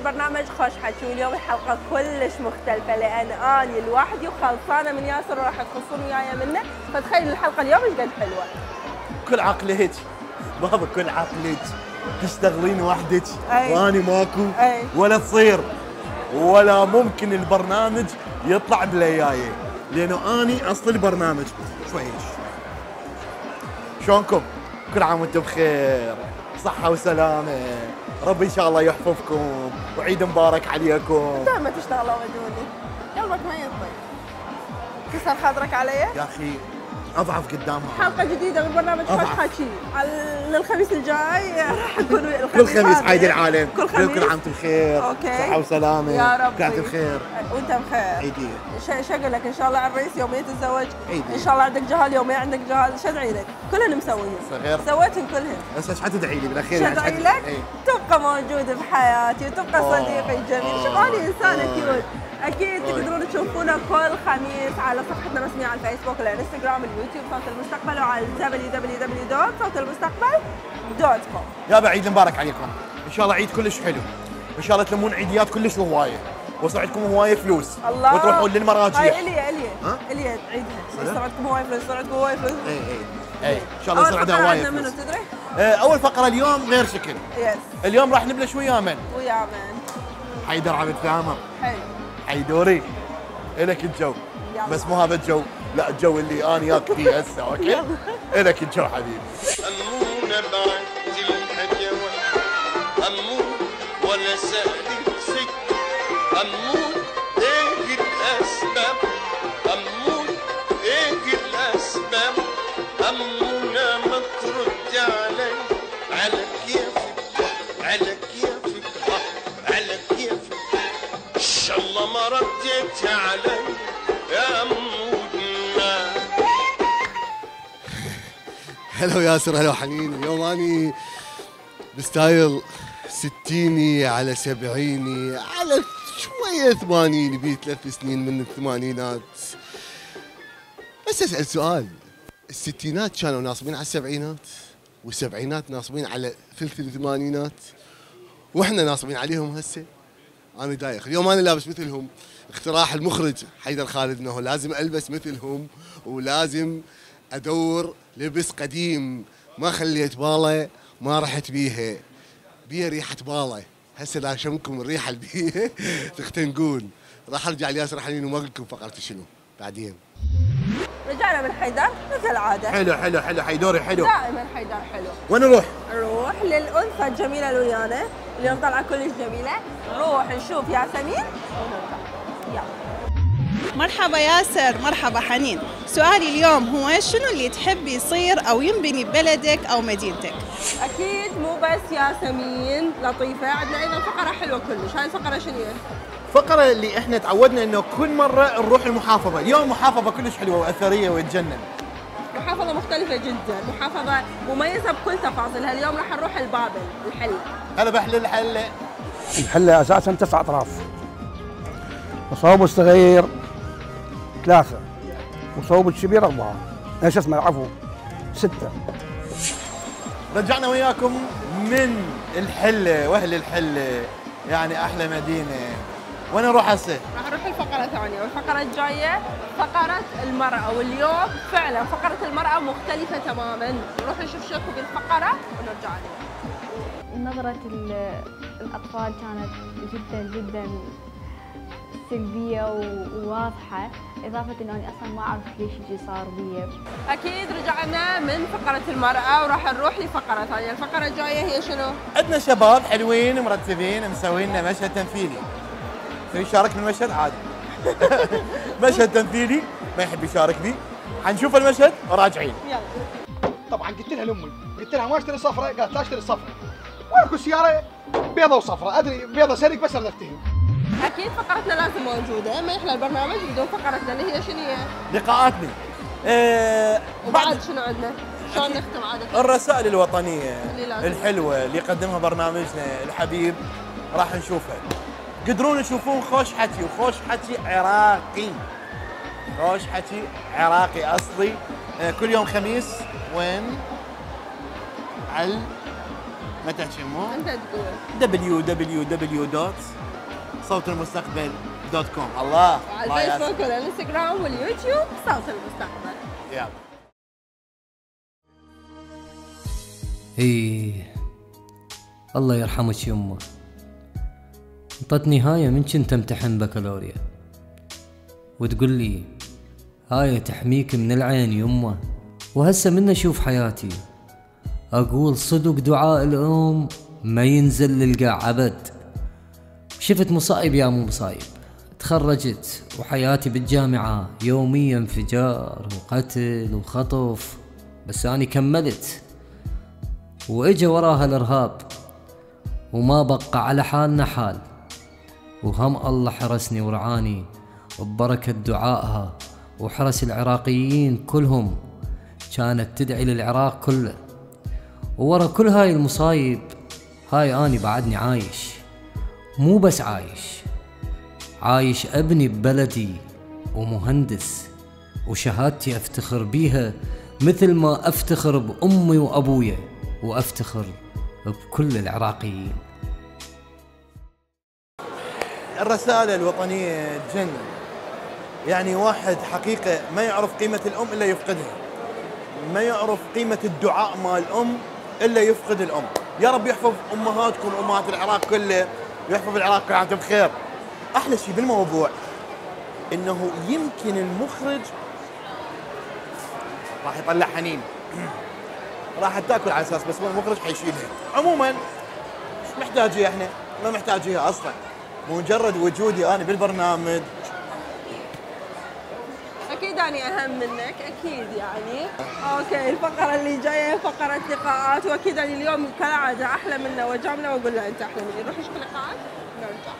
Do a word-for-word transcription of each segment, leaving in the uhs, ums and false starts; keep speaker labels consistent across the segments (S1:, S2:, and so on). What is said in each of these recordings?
S1: برنامج خوش حكي، واليوم الحلقة كلش مختلفة لأن أنا لوحدي وخلصانة من ياسر وراح تخصون وياي منه، فتخيل الحلقة اليوم ايش قد حلوة.
S2: كل عقلك بابا، كل عقلك تشتغلين وحدك
S1: أي.
S2: واني ماكو
S1: أي.
S2: ولا تصير ولا ممكن البرنامج يطلع بليايه، لانه اني اصل البرنامج. شوي شلونكم؟ كل عام وانتم بخير، صحة وسلامة، ربي ان شاء الله يحفظكم وعيد مبارك عليكم.
S1: دائما تشتغلوا بدوني، قلبك ما يطيب. كسر خاطرك علي؟
S2: يا اخي اضعف قدامها.
S1: حلقة جديدة من برنامج خوش حكي على الخميس الجاي راح نكون
S2: كل خميس عيد العالم،
S1: كل خميس
S2: كل عام وانتم بخير.
S1: اوكي،
S2: صحة وسلامة
S1: يا رب،
S2: كل عام وانتم بخير
S1: وانت بخير.
S2: عيدية.
S1: شو اقول لك؟ ان شاء الله على الرئيس يومين تتزوج،
S2: عيدية.
S1: ان شاء الله عندك جهال يومين عندك جهال، شو ادعي لك؟ كلهن مسويين
S2: صغير
S1: سويتهم كلهن.
S2: بس ايش حتدعي لي بالاخير؟
S1: شو
S2: يعني
S1: ادعي
S2: حت-
S1: لك؟
S2: إيه.
S1: تبقى موجود بحياتي وتبقى
S2: أوه.
S1: صديقي الجميل.
S2: أوه.
S1: شوف انا انسانة
S2: أوه.
S1: كيوت. اكيد
S2: أوه.
S1: تقدرون تشوفونا كل خميس على صفحتنا الرسميه على الفيسبوك والانستغرام واليوتيوب صوت المستقبل، وعلى دبليو دبليو دبليو دوت صوت المستقبل دوت كوم.
S2: يابا عيد مبارك عليكم، ان شاء الله عيد كلش حلو، ان شاء الله تلمون عيديات كلش هوايه، ويصير عندكم هوايه فلوس
S1: الله،
S2: وتروحون للمراجيح.
S1: هاي الي الي
S2: ها؟
S1: الي عيدها،
S2: صدق؟
S1: يصير عندكم هوايه فلوس، يصير عندكم هوايه فلوس.
S2: اي اي اي ان شاء الله يصير عندها
S1: أول
S2: هوايه
S1: فقرة عندنا
S2: فلوس.
S1: منو تدري؟
S2: آه، اول فقره اليوم غير شكل.
S1: يس،
S2: اليوم راح نبلش ويا من؟
S1: ويا من؟
S2: حيدر عبد ثامر.
S1: حلو،
S2: حيدوري الك الجو.
S1: يلا.
S2: بس مو هذا الجو، لا الجو اللي انا ياك فيه هسه. اوكي الك الجو حبيبي.
S3: أمونة بعد الحكوى، أمون ولا سألت سك، أمون إيه الأسباب، أمون إيه الأسباب، أمونة ما ترد علي على كيفك، على كيفك، على كيفك، إن شاء الله ما رديت علي يا أمونة.
S4: هلو ياسر، هلو حنين. اليوم اني بستايل ستيني على سبعيني على شوية ثمانيني، بي ثلاث سنين من الثمانينات. بس اسأل سؤال، الستينات كانوا ناصبين على السبعينات، والسبعينات ناصبين على ثلث الثمانينات، واحنا ناصبين عليهم هسه. انا دايخ. اليوم انا لابس مثلهم، اقتراح المخرج حيدر خالد انه لازم البس مثلهم، ولازم ادور لبس قديم. ما خليت باله، ما رحت بيها، بيها ريحه باله. هسه لا شمكم الريحه اللي بيها تختنقون. راح ارجع لياسر حنين وما اقول لكم فقرتي شنو بعدين.
S1: رجعنا من حيدر مثل العاده.
S2: حلو حلو حلو حيدوري حلو.
S1: دائما حيدر حلو.
S2: وين نروح؟
S1: نروح للانثى الجميله اللي ويانا، اليوم طالعه كلش جميله. نروح نشوف ياسمين ونرجع. يلا.
S5: مرحبا ياسر، مرحبا حنين. سؤالي اليوم هو شنو اللي تحب يصير أو ينبني ببلدك أو مدينتك؟
S1: اكيد مو بس ياسمين لطيفه، عندنا ايضا فقره حلوه كلش. هاي الفقره شنو هي؟
S2: فقرة اللي احنا تعودنا انه كل مرة نروح المحافظة، اليوم محافظة كلش حلوة واثرية وتجنن.
S1: محافظه مختلفه جدا، محافظه مميزه بكل تفاصيلها. اليوم راح نروح البابل الحله.
S2: هلا بحل الحلة.
S6: الحلة أساساً تسع أطراف، وصوب الصغير ثلاثة، وصوب الكبير أربعة، إيش اسمه العفو ستة.
S2: رجعنا وياكم من الحلة واهل الحلة، يعني احلى مدينة. وين نروح هسه؟
S1: راح نروح الفقره الثانيه، والفقره الجايه فقره المراه، واليوم فعلا فقره المراه مختلفه تماما. نروح نشوف شو بالفقره ونرجع لها.
S7: نظرة ال- الأطفال كانت جدا جدا سلبية وواضحة، إضافة إنه أنا أصلا ما أعرف ليش يجي صار بي.
S1: اكيد رجعنا من فقره المراه وراح نروح لفقره ثانيه. الفقره الجايه هي شنو؟
S2: عندنا شباب حلوين مرتبين مسوين لنا مشهد تمثيلي. تبي يشارك بالمشهد عادي. مشهد تمثيلي ما يحب يشارك بيه. حنشوف المشهد وراجعين.
S1: يلا.
S8: طبعا قلت لها لامي، قلت لها ما اشتري صفراء، قالت لا اشتري صفراء. واكو سياره بيضة وصفراء، ادري بيضة سلك بس انا افتهم.
S1: اكيد فقرتنا لازم موجوده، ما يحلى البرنامج بدون فقرتنا اللي هي شنو هي؟
S2: لقاءاتنا. أه
S1: وبعد شنو عندنا؟ شلون نختم عاده؟
S2: الرسائل الوطنية
S1: اللي لازم.
S2: الحلوة اللي يقدمها برنامجنا الحبيب راح نشوفها. قدرون تشوفون خوش حكي، وخوش حكي عراقي. خوش حكي عراقي اصلي. أه كل يوم خميس وين؟ على ما تحكي مو؟
S1: انت تقول.
S2: دبليو دبليو دبليو دوت صوت المستقبل دوت كوم. الله
S1: على الفيسبوك والانستغرام واليوتيوب صوت المستقبل.
S2: يلا.
S9: ايه الله يرحمك يمه، انطتني هاي من كنت امتحن بكالوريا وتقول لي هاي تحميك من العين يمه، وهسه من اشوف حياتي اقول صدق دعاء الام ما ينزل للقاع ابد. شفت مصايب يا مو مصايب، تخرجت وحياتي بالجامعة يوميا انفجار وقتل وخطف، بس اني كملت واجا وراها الارهاب وما بقى على حالنا حال، وهم الله حرسني ورعاني وببركة دعائها وحرس العراقيين كلهم، كانت تدعي للعراق كله. وورا كل هاي المصايب هاي اني بعدني عايش، مو بس عايش عايش ابني ببلدي ومهندس، وشهادتي افتخر بيها مثل ما افتخر بامي وابويا وافتخر بكل العراقيين.
S2: الرسالة الوطنية تجنن، يعني واحد حقيقة ما يعرف قيمة الأم إلا يفقدها، ما يعرف قيمة الدعاء مال الأم إلا يفقد الأم. يا رب يحفظ أمهاتكم أمهات العراق كله، ويحفظ العراق كل عام وانتم بخير. أحلى شيء بالموضوع إنه يمكن المخرج راح يطلع حنين راح تاكل على اساس، بس هو المخرج حيشيلها. عموما مش محتاجيها، احنا ما محتاجيها اصلا، مجرد وجودي انا بالبرنامج.
S1: اكيد اني اهم منك، اكيد يعني. اوكي، الفقره اللي جايه فقره لقاءات، واكيد اني اليوم كالعاده احلى منه وجامله واقول له انت احلى مني. نروح نشوف لقاءات نرجع.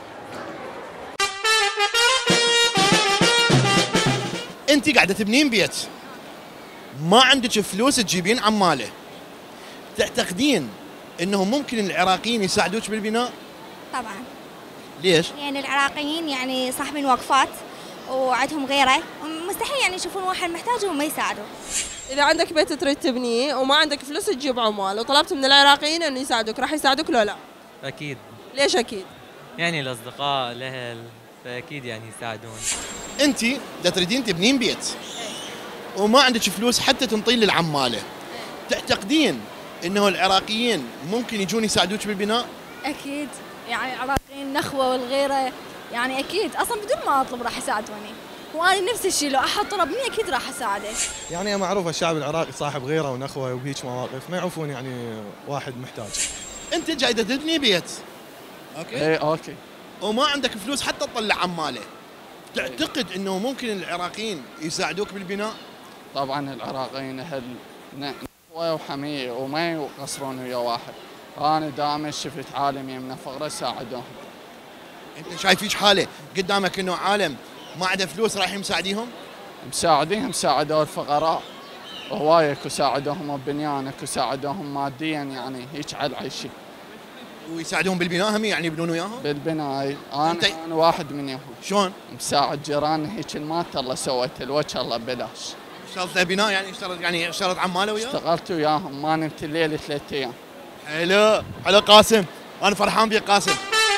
S2: انت قاعده تبنين بيت، ما عندك فلوس تجيبين عماله، تعتقدين انه ممكن العراقيين يساعدوك بالبناء؟
S10: طبعا.
S2: ليش؟
S10: يعني العراقيين يعني صاحبين وقفات وعندهم غيره، مستحيل يعني يشوفون واحد محتاج وما يساعدوه.
S1: اذا عندك بيت تريد تبنيه وما عندك فلوس تجيب عمال، وطلبت من العراقيين انه يساعدوك، راح يساعدوك لو لا؟
S11: اكيد.
S1: ليش اكيد؟
S11: يعني الاصدقاء الاهل فاكيد يعني يساعدون.
S2: انت دا تريدين تبنين بيت وما عندك فلوس حتى تنطين للعماله، تعتقدين انه العراقيين ممكن يجون يساعدوك بالبناء؟
S12: اكيد، يعني العراقيين نخوه والغيره، يعني اكيد اصلا بدون ما اطلب راح يساعدوني، وانا نفس الشيء لو احد طلب مني اكيد راح اساعده.
S13: يعني معروف الشعب العراقي صاحب غيره ونخوه وبهيج مواقف ما يعرفون يعني واحد محتاج.
S2: انت جايده تبني بيت، اوكي؟
S13: ايه اوكي.
S2: وما عندك فلوس حتى تطلع عماله، تعتقد انه ممكن العراقيين يساعدوك بالبناء؟
S14: طبعا العراقيين اهل نخوه وحميه وما يقصرون ويا واحد. انا دائما شفت عالم يمنا فقره ساعدوهم.
S2: انت شايف هيك حاله قدامك انه عالم ما عنده فلوس رايح مساعديهم؟
S14: مساعديهم، ساعدوا الفقراء وهوايه، اكو ساعدوهم ببنيان، اكو ساعدوهم ماديا، يعني هيك على العيشه.
S2: ويساعدوهم بالبناء هم يعني يبنون وياهم؟
S14: بالبناء. انا انت... انا واحد منهم.
S2: شلون؟
S14: مساعد جيراني هيك المات الله سويت الوجه الله ببلاش.
S2: اشتغلت بناء يعني اشتغلت يعني اشتغلت عماله وياهم؟
S14: اشتغلت وياهم، ما نمت الليل ثلاث ايام.
S2: حلو حلو قاسم، انا فرحان بيك قاسم.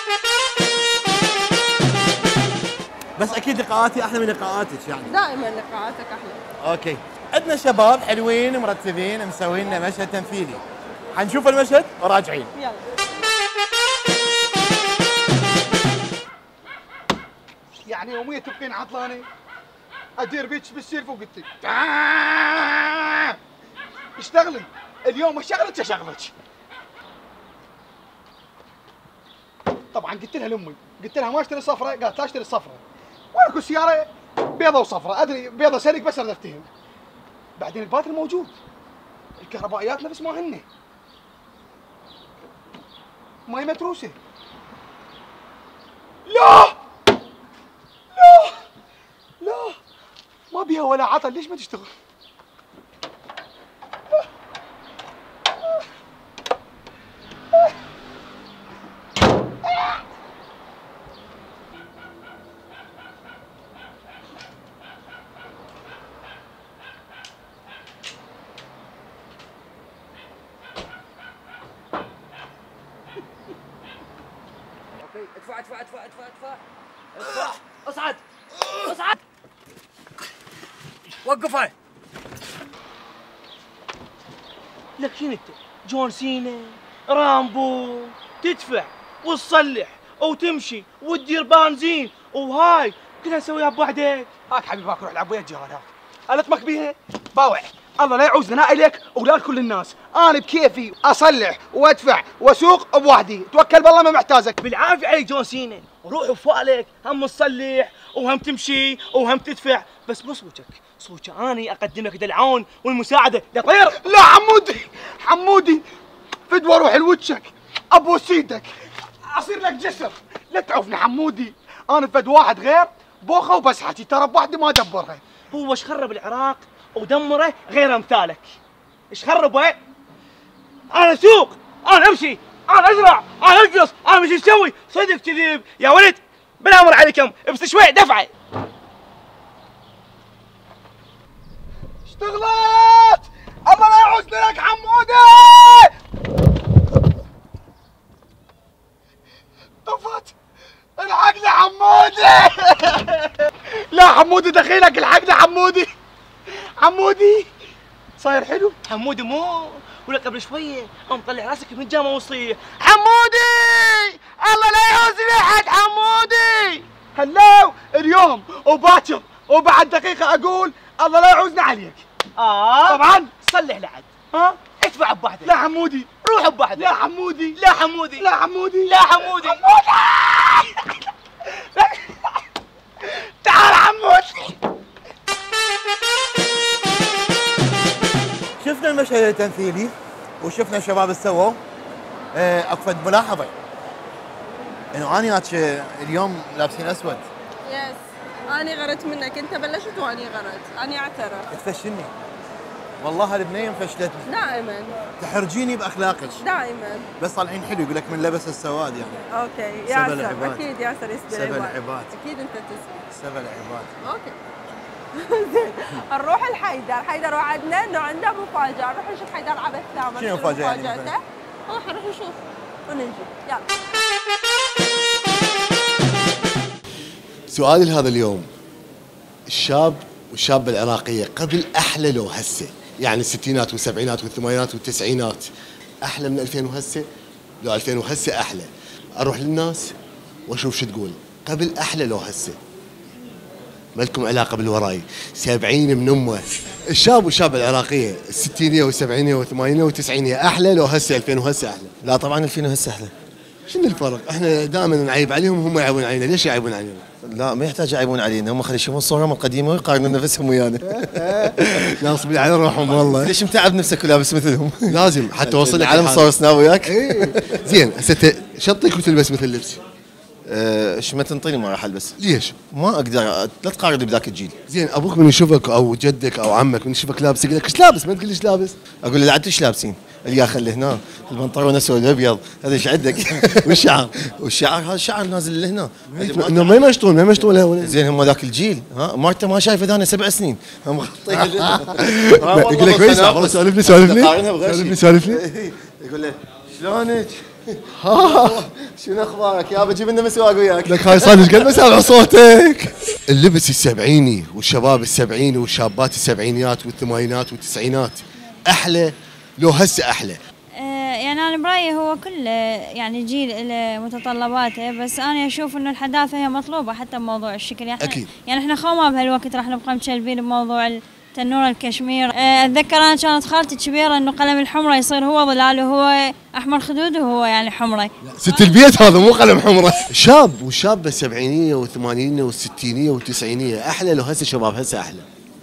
S2: بس اكيد لقاءاتي احلى من لقاءاتك يعني.
S1: دائما لقاءاتك احلى.
S2: اوكي، عندنا شباب حلوين مرتبين مسوين لنا مشهد تمثيلي، حنشوف المشهد وراجعين.
S1: يلا.
S8: يعني يوميا تبقين عطلانه؟ ادير بيك بالسيف وقلت لك اشتغلي اليوم، شغلك شغلك. طبعا قلت لها لامي، قلت لها ما اشتري صفرة، قالت لا اشتري صفرة، وانا سياره بيضة وصفرة، ادري بيضة سلك بس اريد افتهم. بعدين الباتري موجود، الكهربائيات نفس ما هن، ماي متروسه. لا لا لا ما بيها ولا عطل، ليش ما تشتغل؟
S15: ادفع ادفع ادفع ادفع ادفع اصعد اصعد وقفه.
S16: لك شنو انت؟ جون سينا رامبو تدفع وتصلح وتمشي وتدير بنزين وهاي كلها نسويها بوحدك.
S8: هاك حبيبي هاك روح العب ويا الجهال هاك. الطمك بيها باوع. الله لا يعوزنا لا الك ولا لكل الناس. انا بكيفي اصلح وادفع واسوق بوحدي، توكل بالله ما محتاجك.
S16: بالعافيه عليك جون سينا، وروح وفوالك هم تصلح وهم تمشي وهم تدفع، بس مو صوتك، صوتي اني اقدم لك العون والمساعده يا طير.
S8: لا حمودي حمودي فدوى روح لوجهك ابوس ايدك اصير لك جسر. لا تعوفني حمودي، انا فد واحد غير بوخه وبسحتي ترى بوحدي ما ادبرها.
S16: هو ايش خرب العراق ودمره غير امثالك؟ ايش خربه؟ انا اسوق، انا امشي، انا ازرع، انا ارقص، انا مش اسوي صدق كذب يا ولد. بالامر عليكم بس شوي دفعه.
S8: اشتغلت الله لا يعوزني لك حمودي. طفت الحقني حمودي. لا حمودي دخيلك الحقني حمودي. حمودي صاير حلو.
S16: حمودي مو ولا قبل شويه قام طلع راسك من جامه وصيح حمودي الله لا يعوزني احد حمودي.
S8: هلاو اليوم وباكر وبعد دقيقه اقول الله لا يعوزني عليك.
S16: اه
S8: طبعا
S16: صلح لعد.
S8: ها
S16: ادفع بوحدك.
S8: لا حمودي
S16: روح بوحدك.
S8: لا حمودي
S16: لا حمودي
S8: لا حمودي
S16: لا حمودي
S8: حمودي تعال حمودي.
S2: شفنا المشهد التمثيلي وشفنا الشباب ايش سووا. اكفد ملاحظه انه اني اليوم لابسين اسود.
S1: يس اني غرت منك، انت بلشت واني غرت، اني اعترف.
S2: تفشلني والله هالبنيه فشلتني
S1: دائما
S2: تحرجيني باخلاقك
S1: دائما،
S2: بس طالعين حلو يقول لك من لبس السواد يعني.
S1: اوكي ياسر
S2: العباد.
S1: اكيد ياسر يسبي
S2: سبع
S1: العباد.
S2: العباد
S1: اكيد انت تسبي
S2: سبع العباد.
S1: اوكي زين نروح لحيدر. حيدر وعدنا انه عنده مفاجاه، نروح نشوف حيدر عبث ثامر.
S2: شنو مفاجأة يعني
S1: مفاجأته؟ راح نروح نشوف ونجي. يلا
S4: سؤالي لهذا اليوم، الشاب والشابة العراقية قبل أحلى لو هسه؟ يعني الستينات والسبعينات والثمانينات والتسعينات أحلى من ألفين وهسه؟ لو ألفين وهسه أحلى. أروح للناس وأشوف شو تقول، قبل أحلى لو هسه؟ ما لكم علاقة بالوراي، سبعين من أمه. الشاب والشابة العراقية الستينية والسبعينية والثمانينية والتسعينية أحلى لو هسه ألفين وهسه أحلى؟
S17: لا طبعا ألفين وهسه أحلى.
S4: شنو الفرق؟ احنا دائما نعيب عليهم وهم يعيبون علينا، ليش يعيبون علينا؟
S17: لا ما يحتاج يعيبون علينا، هم خلي يشوفون صورهم القديمه ويقارنون نفسهم ويانا.
S4: ناصبين على روحهم والله.
S17: ليش متعب نفسك ولابس مثلهم؟
S4: لازم حتى وصل لك
S17: العالم صور سناب وياك.
S4: زين هسه شطك وتلبس مثل لبسي.
S17: ايش ما تنطيني ما راح البس.
S4: ليش؟
S17: ما اقدر، لا تقارني بذاك الجيل.
S4: زين ابوك من يشوفك او جدك او عمك من يشوفك لابس يقول لك ايش لابس؟ ما تقول ايش لابس؟
S17: اقول له عاد ايش لابسين؟ الياخ اللي هنا البنطلون اسود ابيض هذا ايش عندك؟ والشعر والشعر هذا الشعر نازل لهنا
S4: انه ما يمشطون ما يمشطون له.
S17: زين هم ذاك الجيل ها مارته ما شايفه ثاني سبع سنين هم مغطين
S4: يقول لك كويس سولفني سولفني سولفني سولفني
S17: يقول له شلونك؟ شنو اخبارك يا بجيب لنا مسواق وياك.
S4: لك هاي صار ايش قد ما سامع صوتك. اللبس السبعيني والشباب السبعيني والشابات السبعينيات والثمانينات والتسعينات احلى لو هسه احلى؟
S18: يعني أنا برأيي هو كل يعني جيل له متطلباته، بس أنا أشوف إنه الحداثة هي مطلوبة حتى بموضوع الشكل. يعني
S4: أكيد.
S18: يعني إحنا خوما بهالوقت راح نبقى متشلبين بموضوع تنور الكشمير. أتذكر أنا كانت خالتي كبيرة إنه قلم الحمرة يصير هو ظلال وهو أحمر خدود وهو يعني حمرة.
S4: ست البيت هذا مو قلم حمرة. شاب والشابة السبعينية والثمانينية والستينية والتسعينية أحلى لو هسه شباب هسه أحلى؟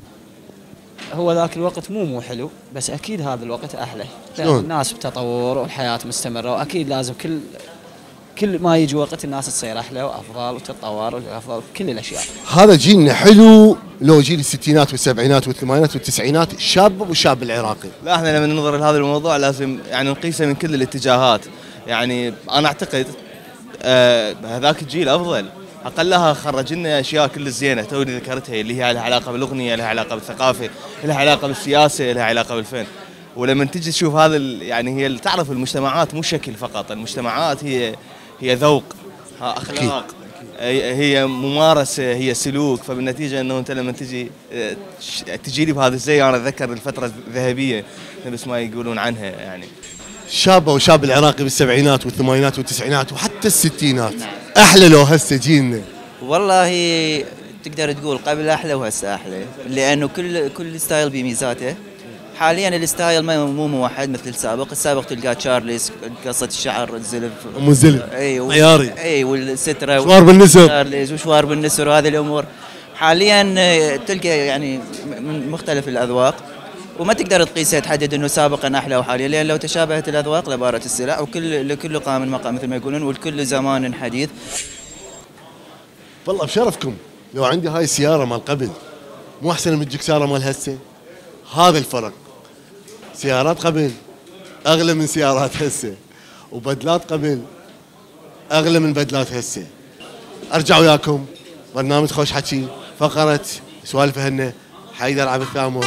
S19: هو ذاك الوقت مو مو حلو، بس اكيد هذا الوقت احلى.
S4: شلون؟
S19: الناس بتطور والحياه مستمره، واكيد لازم كل كل ما يجي وقت الناس تصير احلى وافضل وتتطور وافضل كل الاشياء.
S4: هذا جيلنا حلو لو جيل الستينات والسبعينات والثمانينات والتسعينات الشاب والشاب العراقي.
S20: لا احنا لما ننظر لهذا الموضوع لازم يعني نقيسه من كل الاتجاهات. يعني انا اعتقد آه هذاك الجيل افضل، اقلها خرج لنا اشياء كل الزينه توني ذكرتها اللي هي لها علاقه بالاغنيه، لها علاقه بالثقافه، لها علاقه بالسياسه، لها علاقه بالفن. ولما تجي تشوف هذا يعني هي تعرف المجتمعات مو شكل فقط، المجتمعات هي هي ذوق. ها اخلاق، هي ممارسه، هي سلوك. فبالنتيجه انه انت لما تجي تجي لي بهذا الزي، انا اتذكر الفتره الذهبيه نفس ما يقولون عنها يعني.
S4: شاب او شاب العراقي بالسبعينات والثمانينات والتسعينات وحتى الستينات احلى لو هسه جينا؟
S21: والله تقدر تقول قبل احلى وهسه احلى، لانه كل كل ستايل بميزاته. حاليا الستايل ما مو موحد مثل السابق، السابق تلقى تشارليز، قصة الشعر، الزلف،
S4: ام الزلف
S21: اي و...
S4: عياري،
S21: اي والستره
S4: شوار بالنسر،
S21: تشارليز وشوار بالنسر وهذه الامور. حاليا تلقى يعني من مختلف الاذواق، وما تقدر تقيسها تحدد انه سابقا احلى وحاليا، لان لو تشابهت الاذواق لبارت السلع، وكل لكل قام مقام مثل ما يقولون، والكل زمان حديث.
S4: والله بشرفكم لو عندي هاي السياره مال قبل مو احسن من الجكساره مال هسه؟ هذا الفرق. سيارات قبل اغلى من سيارات هسه، وبدلات قبل اغلى من بدلات هسه. ارجع وياكم برنامج خوش حكي، فقره سوالف هنا، حيدر عبد الثامر.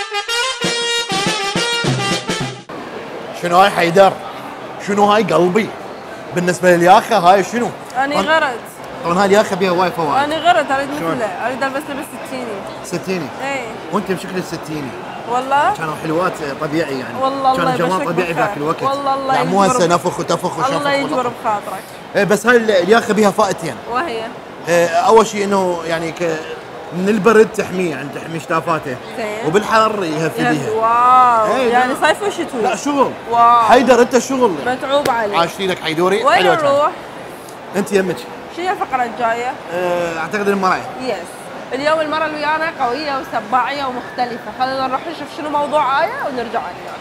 S2: شنو هاي حيدر؟ شنو هاي قلبي؟ بالنسبه للياخه هاي شنو؟
S1: اني غرد.
S2: طبعا هاي الياخه بيها وايد فوائد.
S1: اني غرد اريد مثله، اريد البس لبس ستيني.
S2: ستيني؟
S1: اي.
S2: وانت بشكل الستيني.
S1: والله؟
S2: كانوا حلوات طبيعي يعني.
S1: والله الله
S2: كان جمال طبيعي ذاك الوقت.
S1: والله الله
S2: يعني مو هسه نفخ وتفخ وشفخ.
S1: الله يجبر بخاطرك.
S2: ايه بس هاي الياخه بيها فائدتين.
S1: وهي؟
S2: إيه اول شيء انه يعني ك من البرد تحميه، يعني تحمي شتافاته.
S1: زين.
S2: وبالحر يهفديها.
S1: واو،
S2: ايه
S1: يعني صيف وشتوي.
S2: لا شغل.
S1: واو.
S2: حيدر انت شغل.
S1: متعوب عليك.
S2: عاشتي لك حيدوري.
S1: وين نروح؟
S2: انت يمك.
S1: شو هي الفقرة الجاية؟
S2: اه اعتقد المرأة.
S1: يس. اليوم المرأة اللي ويانا قوية وسباعية ومختلفة، خلينا نروح نشوف شنو موضوع آية ونرجع عليها.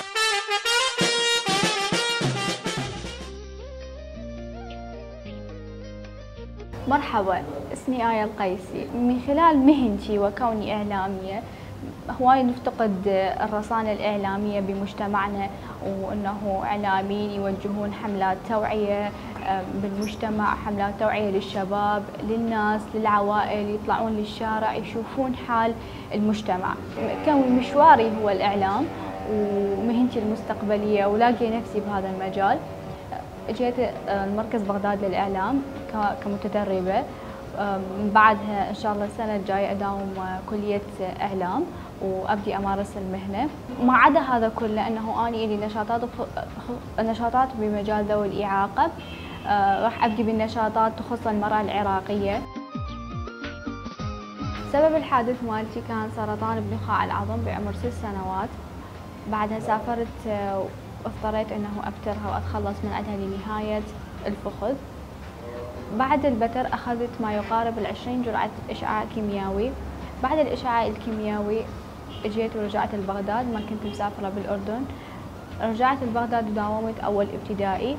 S7: مرحبا، اسمي آية القيسي. من خلال مهنتي وكوني إعلامية هواي نفتقد الرصانة الإعلامية بمجتمعنا، وأنه إعلاميين يوجهون حملات توعية بالمجتمع، حملات توعية للشباب، للناس، للعوائل، يطلعون للشارع يشوفون حال المجتمع. كون مشواري هو الإعلام ومهنتي المستقبلية ولاقي نفسي بهذا المجال، جيت المركز بغداد للإعلام كمتدربة. من بعدها إن شاء الله السنة الجاية أداوم كلية إعلام وأبدي أمارس المهنة. ما عدا هذا كله أنه أنا إلي نشاطات نشاطات بمجال ذوي الإعاقة. راح أبدي بالنشاطات تخص المرأة العراقية. سبب الحادث مالتي كان سرطان بنخاع العظم بعمر ست سنوات. بعدها سافرت واضطريت أنه أبترها وأتخلص من عندها لنهاية الفخذ. بعد البتر أخذت ما يقارب العشرين جرعة إشعاع كيميائي. بعد الإشعاع الكيميائي جيت ورجعت لبغداد، ما كنت مسافرة بالأردن. رجعت لبغداد وداومت أول ابتدائي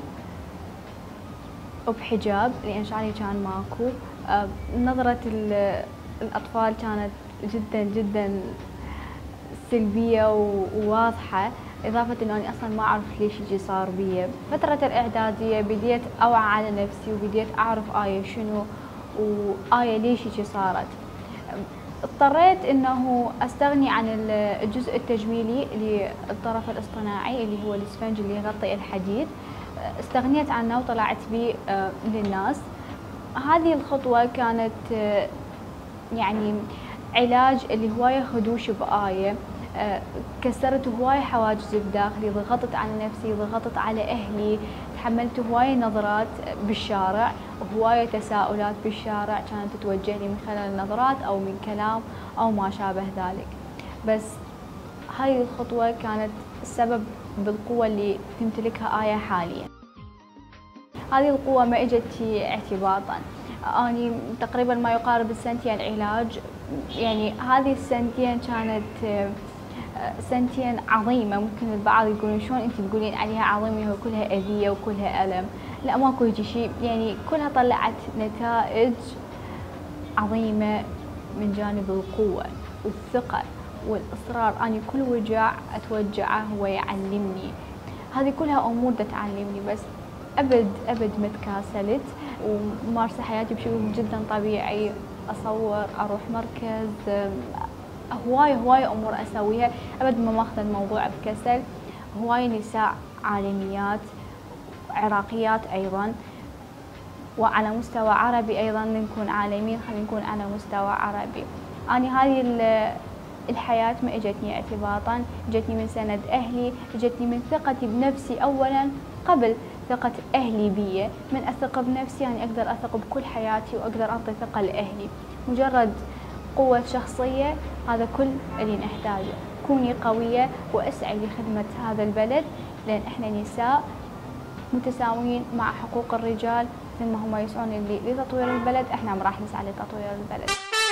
S7: وبحجاب لأن شعري كان ماكو. نظرة الأطفال كانت جدا جدا سلبية وواضحة، إضافة إنه أنا أصلاً ما أعرف ليش يجي صار بي. فترة الإعدادية بديت أوعى على نفسي وبديت أعرف آية شنو وآية ليش يجي صارت. اضطريت إنه أستغني عن الجزء التجميلي للطرف الاصطناعي اللي هو الاسفنج اللي يغطي الحديد. استغنيت عنه وطلعت به للناس. هذه الخطوة كانت يعني علاج اللي هواية خدوش بآية. كسرت هواية حواجز بداخلي، ضغطت على نفسي، ضغطت على أهلي، تحملت هواية نظرات بالشارع وهواية تساؤلات بالشارع كانت تتوجه لي من خلال النظرات أو من كلام أو ما شابه ذلك. بس هاي الخطوة كانت السبب بالقوة اللي تمتلكها آية حاليا. هذه القوة ما اجت اعتباطا، أني تقريبا ما يقارب السنتين علاج. يعني هذه السنتين كانت سنتين عظيمة. ممكن البعض يقولون شلون انت تقولين عليها عظيمة وكلها أذية وكلها ألم؟ لا ماكو هيجي شيء، يعني كلها طلعت نتائج عظيمة من جانب القوة والثقة والإصرار. أنا كل وجع أتوجعه هو يعلمني. هذه كلها أمور تعلمني، بس أبد أبد ما تكاسلت ومارسة حياتي بشكل جدا طبيعي. أصور، أروح مركز، هواية هواية أمور أسويها، أبد ما ماخذ الموضوع بكسل. هواية نساء عالميات عراقيات أيضا وعلى مستوى عربي أيضا نكون عالمين، خلينا نكون على مستوى عربي. أنا هذه الحياة ما اجتني اعتباطا، اجتني من سند أهلي، اجتني من ثقتي بنفسي أولا قبل ثقة أهلي بي. من أثق بنفسي يعني أقدر أثق بكل حياتي وأقدر أعطي ثقة لأهلي. مجرد قوة شخصية هذا كل اللي نحتاجه. كوني قوية واسعي لخدمة هذا البلد، لأن احنا نساء متساويين مع حقوق الرجال، مثل ما هم يسعون لتطوير البلد احنا راح نسعى لتطوير البلد.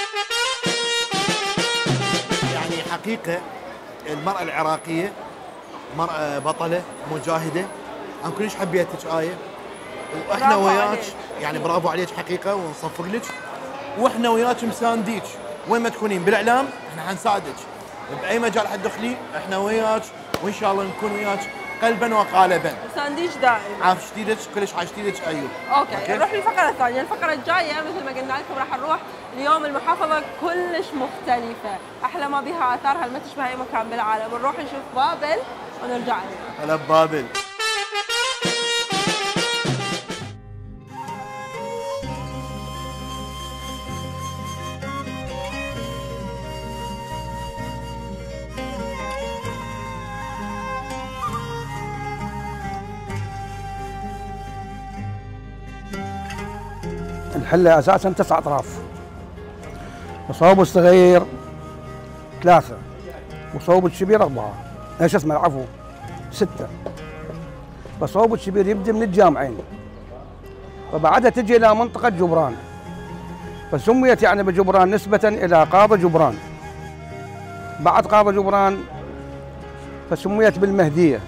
S2: يعني حقيقة المرأة العراقية مرأة بطلة مجاهدة. أنا كلش حبيتك آية، وإحنا وياك يعني برافو عليك حقيقة ونصفق لك، وإحنا وياك مسانديك وين ما تكونين بالإعلام، إحنا حنساعدك بأي مجال حتدخلي، إحنا وياك وإن شاء الله نكون وياك قلبا وقالبا.
S1: مسانديك دائما.
S2: عاف شديدك كلش عاشتيدك أيوب.
S1: أوكي. أوكي نروح للفقرة الثانية. الفقرة الجاية مثل ما قلنا لكم راح نروح اليوم المحافظة كلش مختلفة، أحلى ما بها آثارها ما تشبه أي مكان بالعالم. نروح نشوف بابل ونرجع لنا.
S2: هلا ببابل.
S6: الحلة أساساً تسع أطراف، وصوب الصغير ثلاثة، وصوب الكبير أربعة، إيش اسمه العفو ستة. فصوب الكبير يبدأ من الجامعين، وبعدها تجي إلى منطقة جبران، فسميت يعني بجبران نسبة إلى قاضي جبران. بعد قاضي جبران فسميت بالمهدية.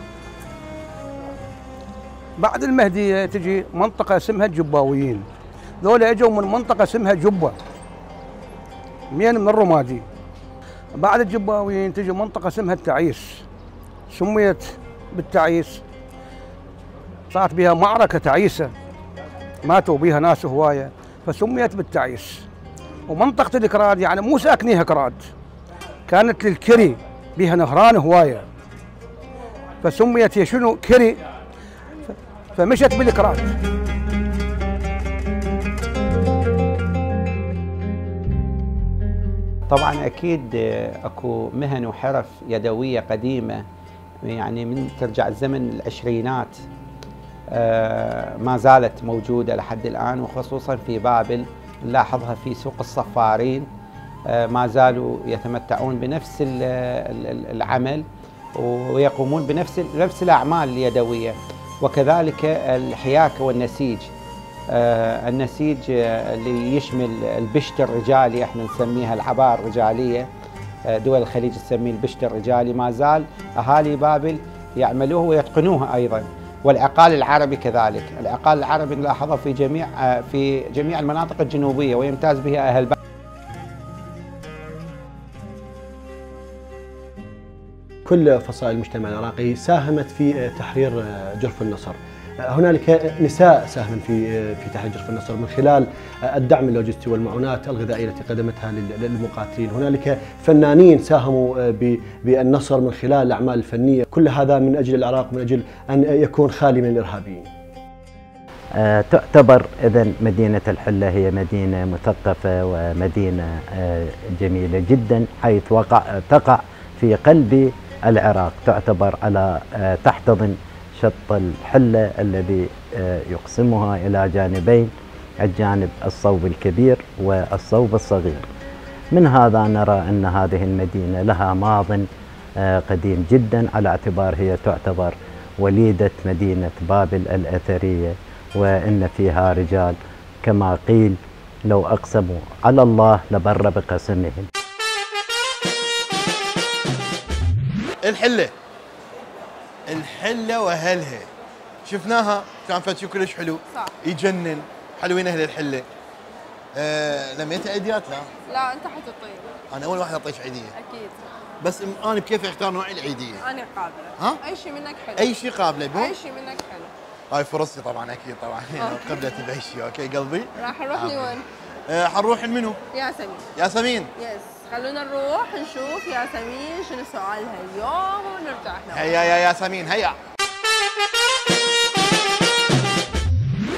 S6: بعد المهدية تجي منطقة اسمها الجباويين، ذولا اجوا من منطقة اسمها جبة مين من الرمادي. بعد الجباويين تجي منطقة اسمها التعيس، سميت بالتعيس، صارت بها معركة تعيسة ماتوا بها ناس هواية فسميت بالتعيس. ومنطقة الكراد يعني مو ساكنيها كراد، كانت للكري بها نهران هواية فسميت هي شنو كري، فمشت بالكراد.
S3: طبعا اكيد اكو مهن وحرف يدويه قديمه يعني من ترجع الزمن العشرينات ما زالت موجوده لحد الان، وخصوصا في بابل نلاحظها في سوق الصفارين ما زالوا يتمتعون بنفس العمل ويقومون بنفس نفس الاعمال اليدويه. وكذلك الحياكه والنسيج. آه النسيج آه اللي يشمل البشت الرجالي، احنا نسميها العباءة الرجالية، آه دول الخليج تسميه البشت الرجالي، ما زال اهالي بابل يعملوه ويتقنوه ايضا. والعقال العربي كذلك، العقال العربي نلاحظه في جميع آه في جميع المناطق الجنوبية ويمتاز بها اهل بابل.
S22: كل فصائل المجتمع العراقي ساهمت في تحرير جرف النصر. هنالك نساء ساهمن في في تحرير جرف النصر من خلال الدعم اللوجستي والمعونات الغذائيه التي قدمتها للمقاتلين، هنالك فنانين ساهموا بالنصر من خلال الاعمال الفنيه، كل هذا من اجل العراق، من اجل ان يكون خالي من الارهابيين.
S23: أه تعتبر اذا مدينه الحله هي مدينه مثقفه ومدينه أه جميله جدا، حيث وقع تقع في قلب العراق، تعتبر على أه تحتضن شط الحلة الذي يقسمها إلى جانبين، الجانب الصوب الكبير والصوب الصغير. من هذا نرى أن هذه المدينة لها ماضٍ قديم جدا، على اعتبار هي تعتبر وليدة مدينة بابل الأثرية، وإن فيها رجال كما قيل لو أقسموا على الله لبر بقسمهم.
S2: الحلة الحلة وأهلها شفناها كان فتشي كلش حلو
S1: صح،
S2: يجنن، حلوين أهل الحلة. أه لميت عيديات لا؟
S1: لا أنت حتطيب.
S2: أنا أول واحد أعطيك عيدية.
S1: أكيد.
S2: بس أنا بكيف أختار نوع العيدية؟
S1: أنا قابلة.
S2: ها؟
S1: أي شيء منك حلو.
S2: أي شيء قابلة بو؟
S1: أي شيء منك حلو.
S2: هاي فرصتي طبعا أكيد طبعا قبلت بأي شيء. أوكي قلبي؟
S1: راح نروح لوين؟
S2: أه حنروح لمنو؟
S1: ياسمين.
S2: ياسمين؟
S1: يس، خلونا نروح نشوف ياسمين شنو سؤالها اليوم ونرجع احنا.
S2: هيا يا ياسمين هيا.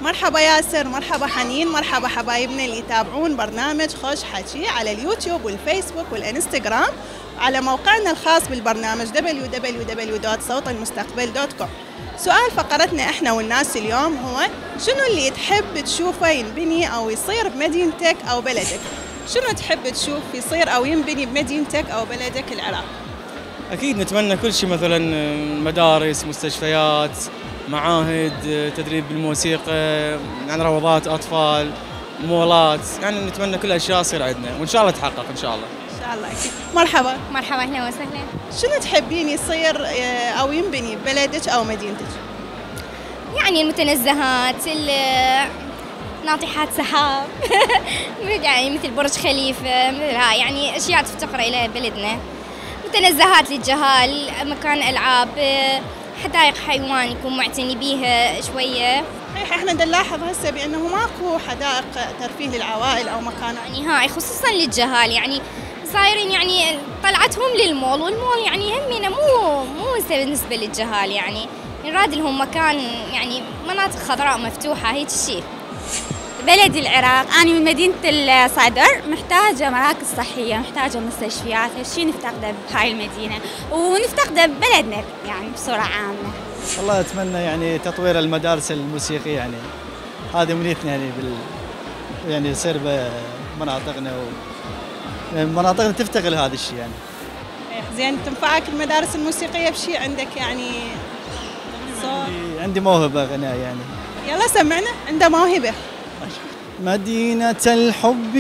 S5: مرحبا ياسر، مرحبا حنين، مرحبا حبايبنا اللي يتابعون برنامج خوش حكي على اليوتيوب والفيسبوك والانستغرام، على موقعنا الخاص بالبرنامج دبليو دبليو دبليو دوت صوت المستقبل دوت كوم. سؤال فقرتنا احنا والناس اليوم هو شنو اللي تحب تشوفه ينبني او يصير بمدينتك او بلدك؟ شنو تحب تشوف يصير او ينبني بمدينتك او بلدك العراق؟
S9: اكيد نتمنى كل شيء، مثلا مدارس، مستشفيات، معاهد، تدريب بالموسيقى، يعني روضات اطفال، مولات، يعني نتمنى كل الاشياء تصير عندنا وان شاء الله تتحقق ان شاء الله.
S5: ان شاء الله اكيد. مرحبا.
S10: مرحبا اهلا وسهلا.
S5: شنو تحبين يصير او ينبني ببلدك او مدينتك؟
S10: يعني المتنزهات، ناطحات سحاب يعني مثل برج خليفه، مثل هاي يعني اشياء تفتقر الى بلدنا. متنزهات للجهال، مكان العاب، حدائق حيوان يكون معتني بيها شويه.
S5: صحيح، احنا نلاحظ هسه بانه ماكو حدائق ترفيه للعوائل او مكان
S10: يعني هاي خصوصا للجهال، يعني صايرين يعني طلعتهم للمول، والمول يعني همنا مو مو بالنسبه للجهال، يعني نراد لهم مكان يعني مناطق خضراء مفتوحه هيك شيء.
S24: بلدي العراق، أنا من مدينة الصدر، محتاجة مراكز صحية، محتاجة مستشفيات، هالشيء نفتقده بهاي المدينة ونفتقده ببلدنا يعني بصورة عامة.
S25: والله أتمنى يعني تطوير المدارس الموسيقية، يعني هذه أمنيتنا يعني بال يعني يصير بمناطقنا ومناطقنا تفتقر لهذا الشيء يعني.
S5: زين، تنفعك المدارس الموسيقية بشيء عندك يعني؟
S25: عندي, عندي موهبة غناء يعني.
S5: يلا سمعنا، عنده موهبة.
S25: مدينة الحب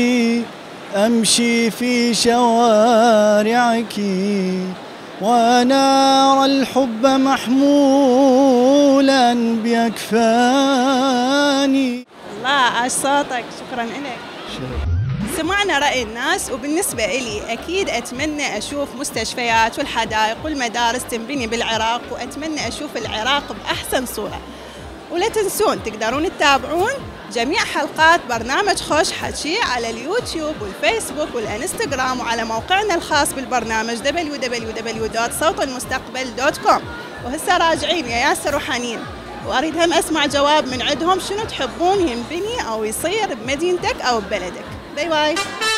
S25: أمشي في شوارعك وأنا أرى الحب محمولا بأكفاني.
S5: الله عاش صوتك، شكرا لك. سمعنا رأي الناس، وبالنسبة إلي أكيد أتمنى أشوف مستشفيات والحدائق والمدارس تنبني بالعراق، وأتمنى أشوف العراق بأحسن صورة. ولا تنسون تقدرون تتابعون جميع حلقات برنامج خوش حكي على اليوتيوب والفيسبوك والانستغرام، وعلى موقعنا الخاص بالبرنامج دبليو دبليو دبليو دوت صوت المستقبل دوت كوم. وهسه راجعين يا ياسر وحنين، واريد هم اسمع جواب من عندهم شنو تحبون ينبني او يصير بمدينتك او ببلدك. باي باي.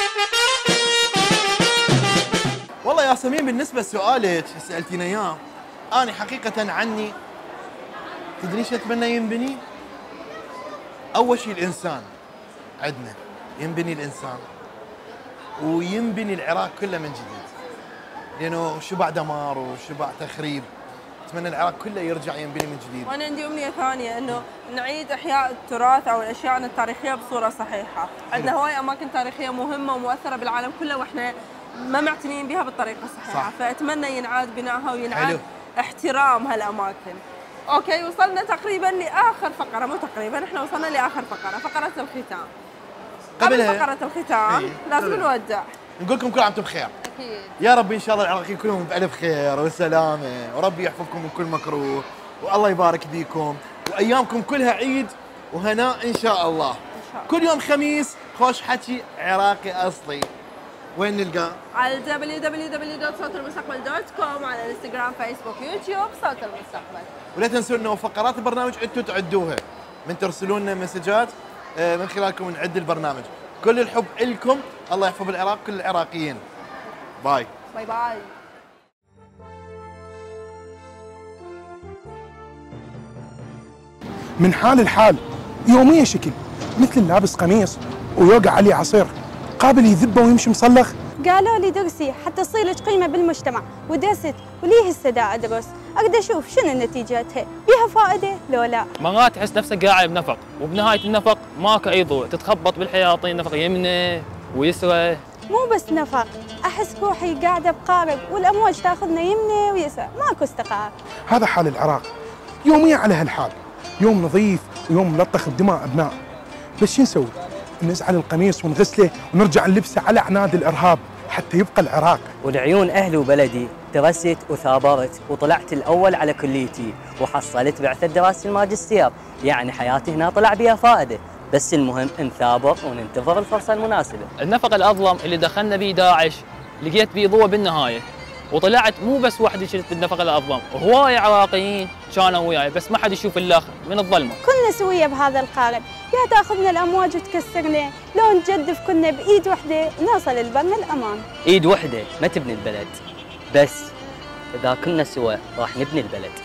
S2: والله ياسمين، بالنسبه لسؤالك سالتينا اياه، انا حقيقه عني تدري شو اتمنى ينبني؟ اول شيء الانسان عندنا، ينبني الانسان وينبني العراق كله من جديد، لانه شبع دمار وشبع تخريب. اتمنى العراق كله يرجع ينبني من جديد.
S1: وانا عندي امنيه ثانيه، انه نعيد احياء التراث او الاشياء التاريخيه بصوره صحيحه. عندنا هواي اماكن تاريخيه مهمه ومؤثره بالعالم كله واحنا ما معتنين بها بالطريقه الصحيحه، صح. فاتمنى ينعاد بنائها وينعاد حلو. احترام هالاماكن. اوكي، وصلنا تقريبا لاخر فقره، مو تقريبا، احنا وصلنا لاخر فقره، فقره الختام. قبل فقره الختام لازم نودع،
S2: نقول لكم كل عام وانتم بخير.
S1: اكيد.
S2: يا رب ان شاء الله العراقيين كلهم بالف خير وسلامه، وربي يحفظكم من كل مكروه، والله يبارك بيكم، وايامكم كلها عيد وهناء ان شاء الله. ان شاء الله. كل يوم خميس خوش حكي عراقي اصلي. وين نلقاه؟
S1: على دبليو دبليو دبليو دوت صوت المستقبل دوت كوم، على انستغرام، فيسبوك، يوتيوب، صوت المستقبل.
S2: ولا تنسوا انه فقرات البرنامج انتم تعدوها من ترسلون لنا مسجات، من خلالكم نعد البرنامج. كل الحب لكم، الله يحفظ العراق كل العراقيين. باي
S1: باي باي.
S26: من حال الحال يومية شكل، مثل اللابس قميص ويوقع عليه عصير، قابل يذبه ويمشي مصلخ.
S27: قالوا لي درسي حتى تصير لك قيمة بالمجتمع، ودرست وليه هسه دا أدرس، أقدر أشوف شنو نتيجتها، بيها فائدة لو لا.
S28: مرات تحس نفسك قاعد بنفق، وبنهاية النفق ماكو أي ضوء، تتخبط بالحياطين، نفق يمنى ويسرى.
S27: مو بس نفق، أحس روحي قاعدة بقارب والأمواج تاخذنا يمنى ويسرى، ماكو استقرار.
S26: هذا حال العراق، يوميا على هالحال، يوم نظيف ويوم ملطخ بدماء أبناء. بس شو نسوي؟ نزعل القميص ونغسله ونرجع نلبسه على عناد الإرهاب حتى يبقى العراق.
S29: ولعيون أهلي وبلدي درست وثابرت وطلعت الأول على كليتي، وحصلت بعثة دراسة الماجستير، يعني حياتي هنا طلع بها فائدة، بس المهم نثابر وننتظر الفرصة المناسبة.
S28: النفق الأظلم اللي دخلنا به داعش لقيت به ضوء بالنهاية، وطلعت مو بس وحدي شلت بالنفق الأظلم، هواي عراقيين كانوا وياي بس ما حد يشوف الآخر من الظلمة.
S27: كلنا سوية بهذا القارب، يا تاخذنا الأمواج وتكسرنا، لو نجدف كنا بإيد وحدة نوصل البر الأمان.
S29: إيد وحدة ما تبني البلد، بس إذا كنا سوا راح نبني البلد.